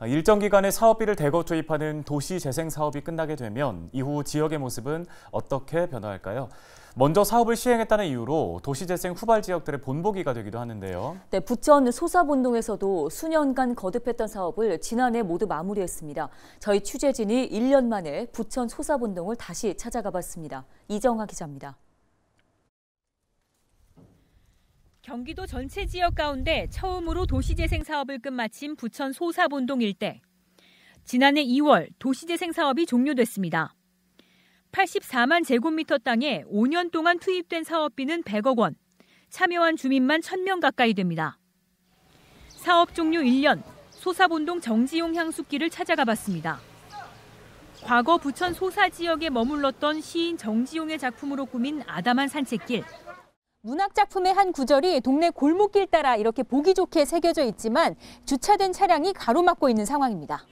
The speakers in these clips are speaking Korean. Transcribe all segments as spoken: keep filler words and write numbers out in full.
일정 기간의 사업비를 대거 투입하는 도시재생 사업이 끝나게 되면 이후 지역의 모습은 어떻게 변화할까요? 먼저 사업을 시행했다는 이유로 도시재생 후발 지역들의 본보기가 되기도 하는데요. 네, 부천 소사본동에서도 수년간 거듭했던 사업을 지난해 모두 마무리했습니다. 저희 취재진이 일 년 만에 부천 소사본동을 다시 찾아가 봤습니다. 이정아 기자입니다. 경기도 전체 지역 가운데 처음으로 도시재생 사업을 끝마친 부천 소사본동 일대. 지난해 이월 도시재생 사업이 종료됐습니다. 팔십사만 제곱미터 땅에 오 년 동안 투입된 사업비는 백억 원, 참여한 주민만 천 명 가까이 됩니다. 사업 종료 일 년, 소사본동 정지용 향수길을 찾아가 봤습니다. 과거 부천 소사 지역에 머물렀던 시인 정지용의 작품으로 꾸민 아담한 산책길. 문학작품의 한 구절이 동네 골목길 따라 이렇게 보기 좋게 새겨져 있지만 주차된 차량이 가로막고 있는 상황입니다.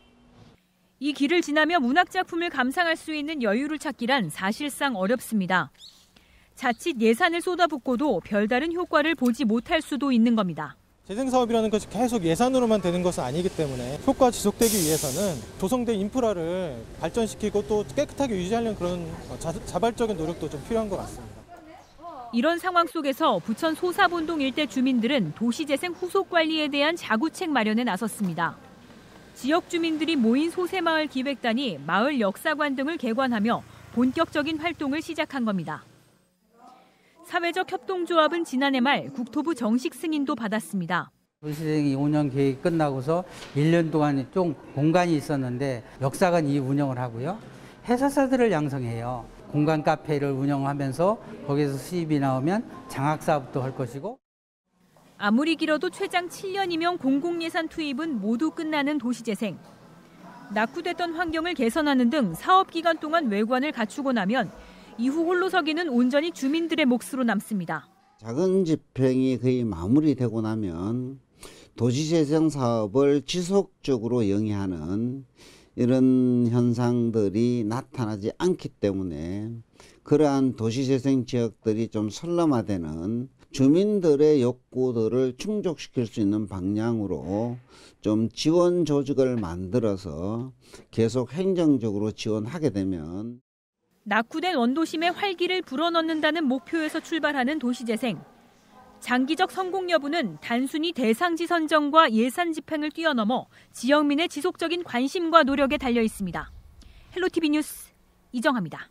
이 길을 지나며 문학작품을 감상할 수 있는 여유를 찾기란 사실상 어렵습니다. 자칫 예산을 쏟아붓고도 별다른 효과를 보지 못할 수도 있는 겁니다. 재생사업이라는 것이 계속 예산으로만 되는 것은 아니기 때문에 효과 지속되기 위해서는 조성된 인프라를 발전시키고 또 깨끗하게 유지하려는 그런 자, 자발적인 노력도 좀 필요한 것 같습니다. 이런 상황 속에서 부천 소사본동 일대 주민들은 도시재생 후속 관리에 대한 자구책 마련에 나섰습니다. 지역 주민들이 모인 소새마을 기획단이 마을 역사관 등을 개관하며 본격적인 활동을 시작한 겁니다. 사회적 협동조합은 지난해 말 국토부 정식 승인도 받았습니다. 도시재생이 오 년 계획이 끝나고서 일 년 동안 좀 공간이 있었는데 역사관 이 운영을 하고요. 해설사들을 양성해요. 공간 카페를 운영하면서 거기서 수입이 나오면 장학사업도 할 것이고. 아무리 길어도 최장 칠 년이면 공공예산 투입은 모두 끝나는 도시재생. 낙후됐던 환경을 개선하는 등 사업 기간 동안 외관을 갖추고 나면 이후 홀로 서기는 온전히 주민들의 몫으로 남습니다. 작은 집행이 거의 마무리되고 나면 도시재생 사업을 지속적으로 영위하는 이런 현상들이 나타나지 않기 때문에 그러한 도시재생 지역들이 좀 선람화되는 주민들의 욕구들을 충족시킬 수 있는 방향으로 좀 지원 조직을 만들어서 계속 행정적으로 지원하게 되면 낙후된 원도심의 활기를 불어넣는다는 목표에서 출발하는 도시재생. 장기적 성공 여부는 단순히 대상지 선정과 예산 집행을 뛰어넘어 지역민의 지속적인 관심과 노력에 달려 있습니다. 헬로티비 뉴스 이정아입니다.